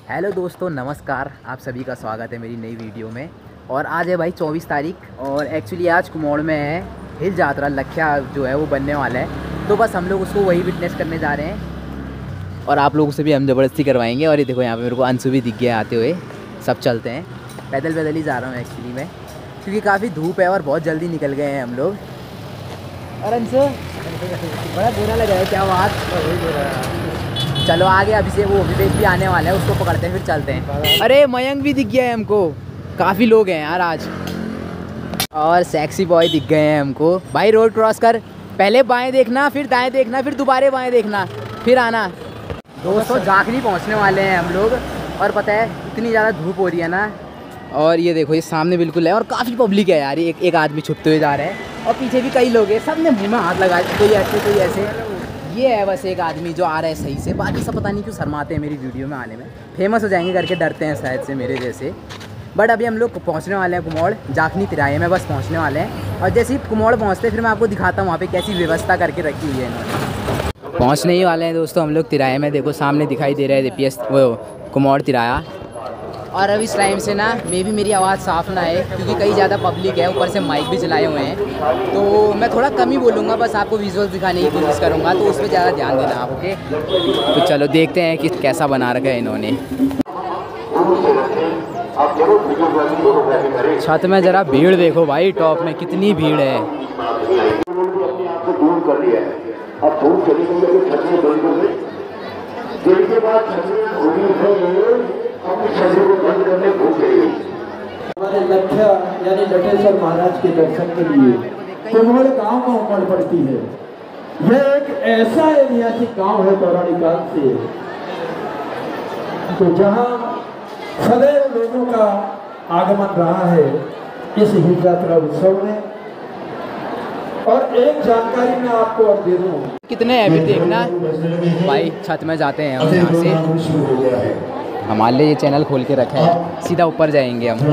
Hello दोस्तों, नमस्कार। आप सभी का स्वागत है मेरी नई वीडियो में। और आज है भाई 24 तारीख और एक्चुअली आज कुमोड़ में है हिल यात्रा लख्या जो है वो बनने वाला है। तो बस हम लोग उसको वही विटनेस करने जा रहे हैं और आप लोगों से भी हम ज़बरदस्ती करवाएंगे। और ये देखो यहाँ पे मेरे को अंशु भी दिख गया आते हुए। सब चलते हैं, पैदल पैदल ही जा रहा हूँ एक्चुअली मैं, क्योंकि काफ़ी धूप है और बहुत जल्दी निकल गए हैं हम लोग। और अंशु बड़ा बुरा लगा है, क्या बात। चलो आगे अभी से वो विवेक भी आने वाला है, उसको पकड़ते हैं फिर चलते हैं। अरे मयंक भी दिख गया है हमको, काफ़ी लोग हैं यार आज। और सेक्सी बॉय दिख गए हैं हमको। भाई रोड क्रॉस कर, पहले बाएं देखना फिर दाएं देखना फिर दोबारा बाएं देखना फिर आना। दोस्तों जाखनी पहुंचने वाले हैं हम लोग। और पता है इतनी ज़्यादा धूप हो रही है ना। और ये देखो ये सामने बिल्कुल है और काफ़ी पब्लिक है यार। एक आदमी छुपते हुए जा रहे हैं और पीछे भी कई लोग हैं। सब ने मुँह में हाथ लगाए, कोई ऐसे कोई ऐसे। ये है बस एक आदमी जो आ रहा है सही से, बाकी सब पता नहीं क्यों शर्माते हैं मेरी वीडियो में आने में। फेमस हो जाएंगे करके डरते हैं शायद से मेरे जैसे। बट अभी हम लोग पहुंचने वाले हैं कुमोड़, जाखनी तिराहे में बस पहुंचने वाले हैं। और जैसे ही कुमोड़ पहुंचते फिर मैं आपको दिखाता हूँ वहाँ पे कैसी व्यवस्था करके रखी हुई है इन्होंने। पहुँचने ही वाले हैं दोस्तों हम लोग तिराहे में। देखो सामने दिखाई दे रहा है DPS वो कुमोड़ तिराहा। और अब इस टाइम से ना मे भी मेरी आवाज़ साफ़ ना है क्योंकि कई ज़्यादा पब्लिक है, ऊपर से माइक भी चलाए हुए हैं। तो मैं थोड़ा कम ही बोलूँगा, बस आपको विजुअल्स दिखाने की कोशिश करूँगा, तो उस पर ज़्यादा ध्यान देना आप। ओके तो चलो देखते हैं कि कैसा बना रखा है इन्होंने। छत में ज़रा भीड़ देखो भाई, टॉप में कितनी भीड़ है। हमारे लख्या यानी लटेश्वर महाराज के दर्शन के लिए कुमोड़ गांव में उमड़ पड़ती है। यह एक ऐसा ऐतिहासिक गांव है पौराणिक काल से, तो जहां सदैव लोगों का आगमन रहा है इस हिल यात्रा उत्सव में। और एक जानकारी मैं आपको और दे दूं, कितने है अभी देखना भाई। छत में जाते हैं हम यहाँ से। हमारे लिए ये चैनल खोल के रखा है, सीधा ऊपर जाएंगे हम।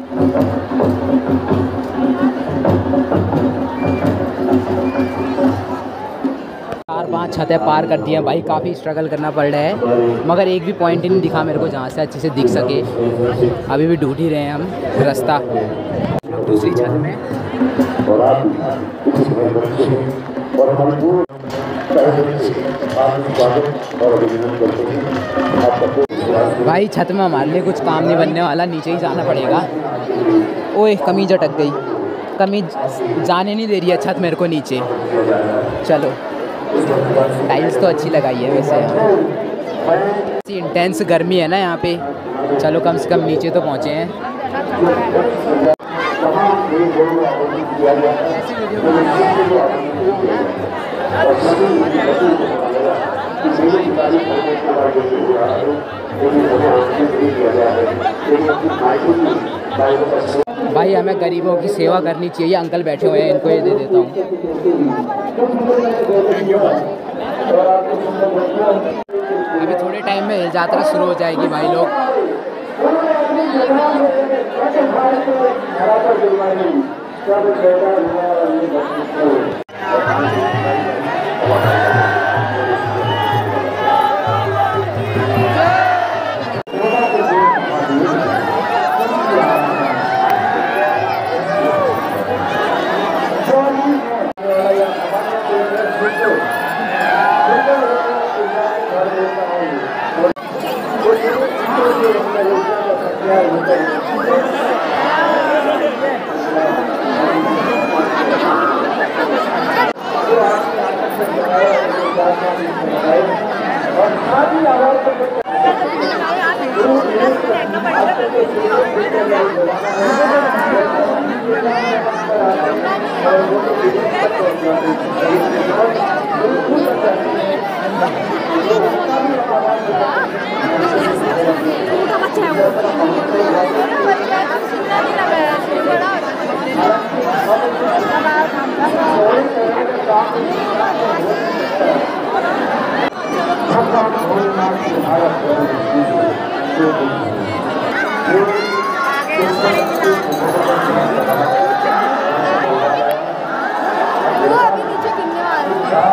4-5 छतें पार कर दी हैं भाई। काफ़ी स्ट्रगल करना पड़ रहा है, मगर एक भी पॉइंट ही नहीं दिखा मेरे को जहाँ से अच्छे से दिख सके। अभी भी ढूंढ ही रहे हैं हम रास्ता। दूसरी छत में भाई छत में हमारे लिए कुछ काम नहीं बनने वाला, नीचे ही जाना पड़ेगा। ओए कमीज अटक गई, कमीज जाने नहीं दे रही है छत मेरे को नीचे। चलो टाइल्स तो अच्छी लगाई है वैसे। इंटेंस गर्मी है ना यहाँ पे। चलो कम से कम नीचे तो पहुँचे हैं। भाई हमें गरीबों की सेवा करनी चाहिए। अंकल बैठे हुए हैं, इनको ये दे देता हूँ। अभी थोड़े टाइम में यात्रा शुरू हो जाएगी भाई लोग। नीचे गिरने वाला है। 4 मेरे भाई।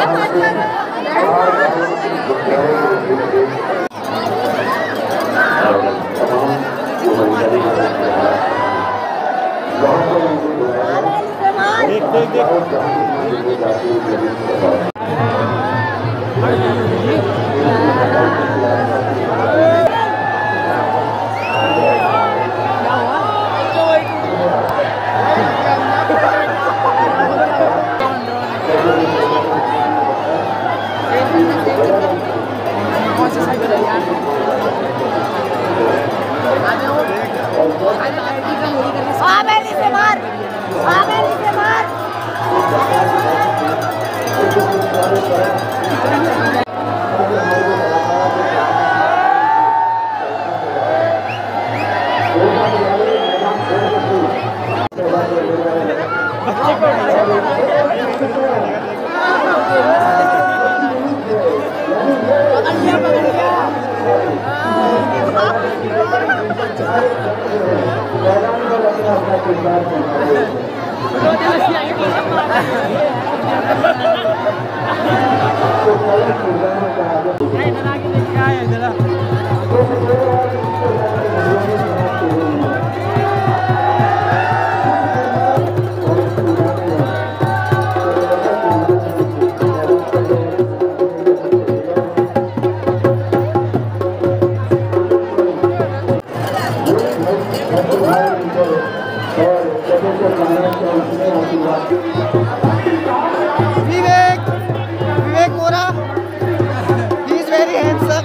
विवेक मोरा, he is very handsome.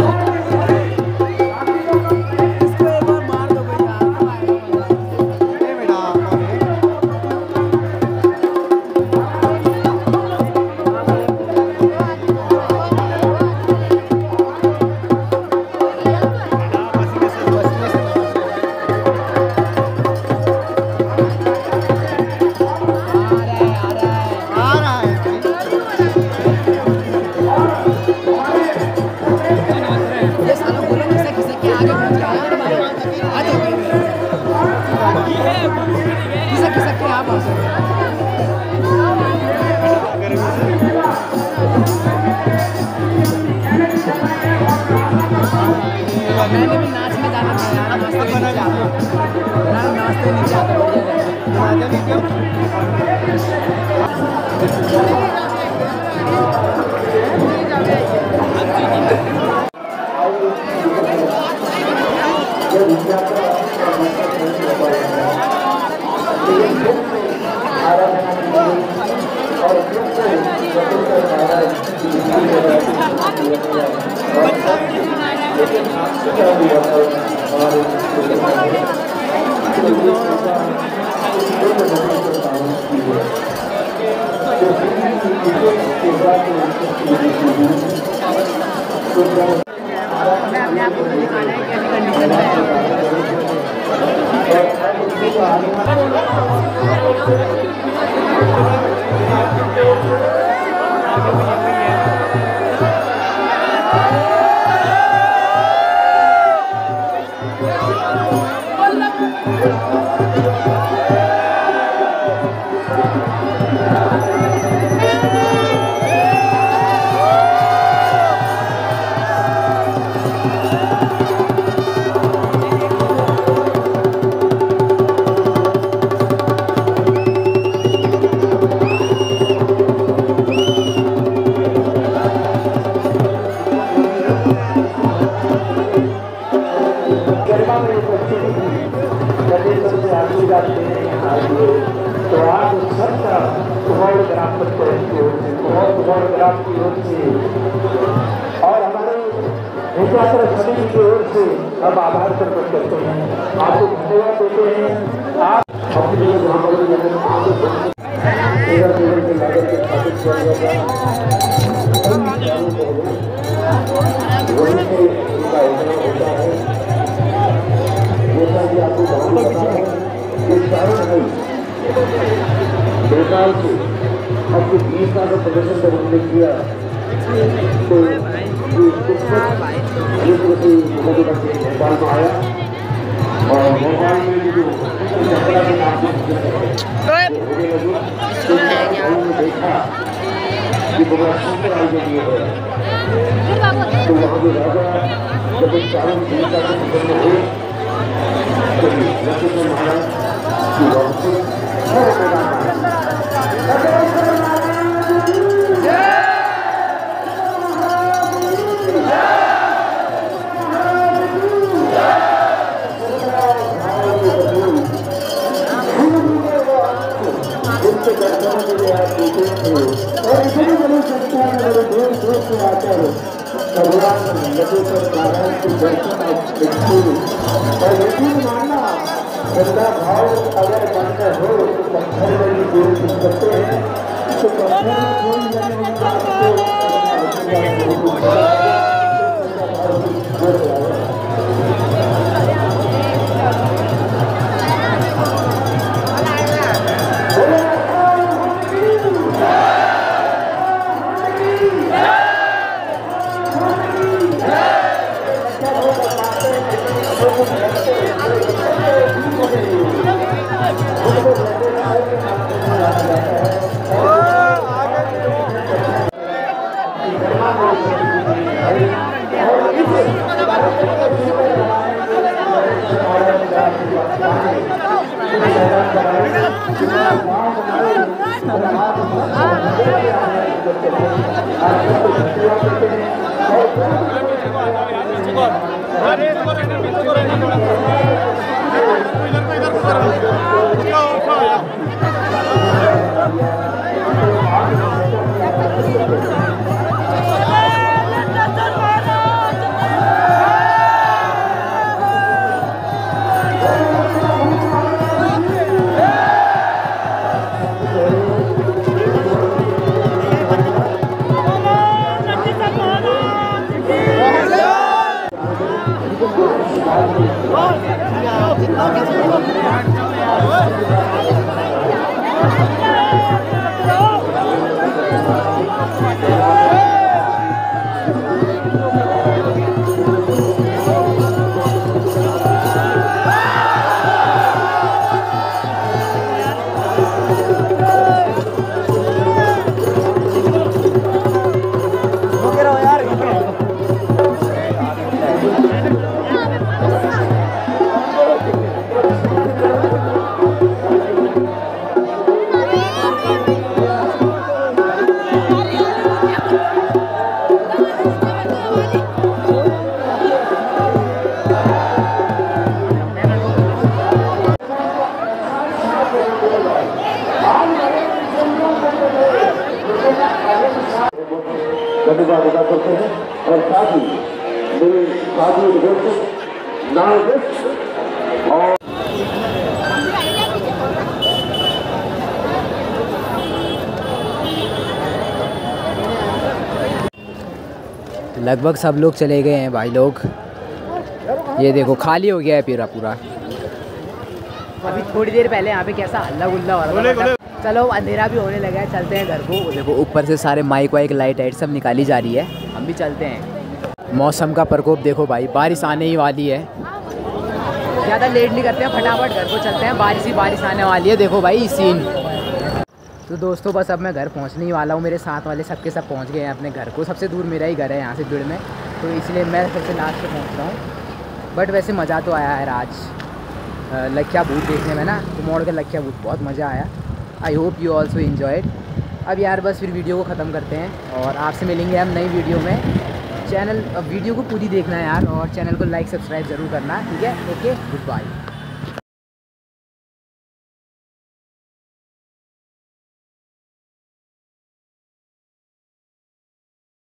मैंने भी नाचने जाना था यार, नाचते नहीं जाता मैं अपने आप को दिखाना है कैसी कंडीशन तो आज सबका फोटोग्राफ की ओर से और हमारे समिति की ओर से हम आभार प्रकट करते हैं, आपको धन्यवाद देते हैं। आप अपनी बेकार से अब कुछ 20 साल का प्रदर्शन जब हमने किया तो भोपाल में आया और भोपाल में जो चपड़ा के नाम से देखा ये बड़ा सुंदर आयोजन ये है। तो वहाँ के राजा जब इन चारों देवता के संबंध हुए तो लक्ष्मण महाराज की वापसी हर मैदान और इतनी बड़ी संख्या में मेरे दूर दूर से आकर भगवान लक्ष्मण नारायण के दर्शन और यकीन मानना गंदा भाव अगर मन में हो तो पत्थर में भी दूर कर सकते हैं। तो पत्थर में कोई नहीं धन्यवाद अदा करते हैं और साथ ही मेरे साथियों दोस्तों नागरिक और लगभग सब लोग चले गए हैं भाई लोग। ये देखो खाली हो गया है पूरा। अभी थोड़ी देर पहले यहाँ पे कैसा हल्ला गुल्ला हो रहा था। चलो अंधेरा भी होने लगा है, चलते हैं घर को। देखो ऊपर से सारे माइक वाइक लाइट सब निकाली जा रही है, हम भी चलते हैं। मौसम का प्रकोप देखो भाई, बारिश आने ही वाली है। ज़्यादा लेट नहीं करते हैं, फटाफट घर को चलते हैं, बारिश ही बारिश आने वाली है। देखो भाई सीन। तो दोस्तों बस अब मैं घर पहुंचने ही वाला हूँ। मेरे साथ वाले सबके सब पहुंच गए हैं अपने घर को। सबसे दूर मेरा ही घर है यहाँ से जुड़ में, तो इसलिए मैं सबसे लास्ट पे पहुँच रहा हूँ। बट वैसे मज़ा तो आया है आज लखिया भूत देखने में ना, कुमोड़ का लखिया भूत बहुत मज़ा आया। I hope you also enjoyed. अब यार बस फिर वीडियो को ख़त्म करते हैं और आपसे मिलेंगे हम नई वीडियो में। वीडियो को पूरी देखना है यार, और चैनल को लाइक सब्सक्राइब ज़रूर करना, ठीक है। Okay, good bye.